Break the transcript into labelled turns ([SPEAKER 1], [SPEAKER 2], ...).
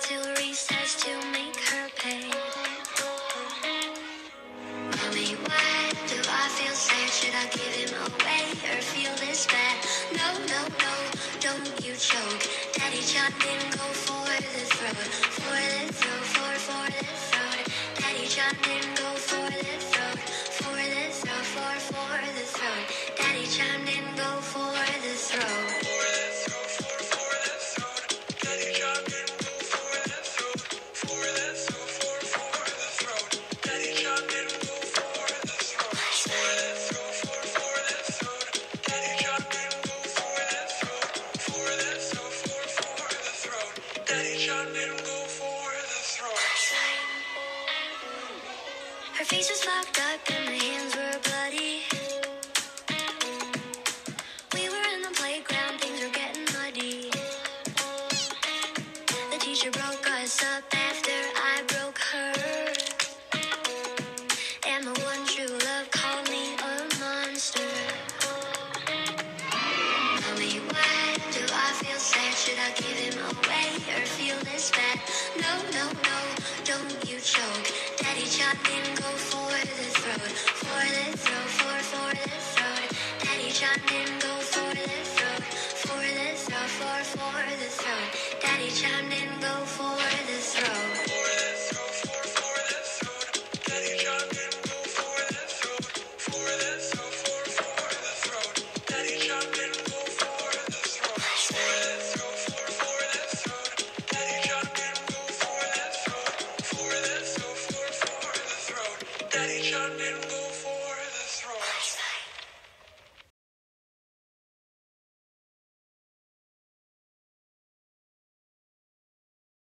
[SPEAKER 1] till recess to make her pay. Mommy, why do I feel sad? Should I give him away or feel this bad? No, no, no, don't you choke. Daddy chimed in, go for the throat. For the throat, for the throat. Daddy chimed in, go for the throat. For the throat, for the throat. Daddy chimed in, go for the throat. Her face was locked up and her hands were bloody. We were in the playground, things were getting muddy. The teacher broke us up after I broke her. And my one true love called me a monster. Mommy, why do I feel sad? Should I give him away or feel this bad? No, no, no, don't you choke. Daddy chimed in, go for the throat. For the throat, for the throat. Daddy chimed in, go for the throat. For the throat, for the throat. Daddy chimed in, go for the throat.
[SPEAKER 2] Daddy chimed in.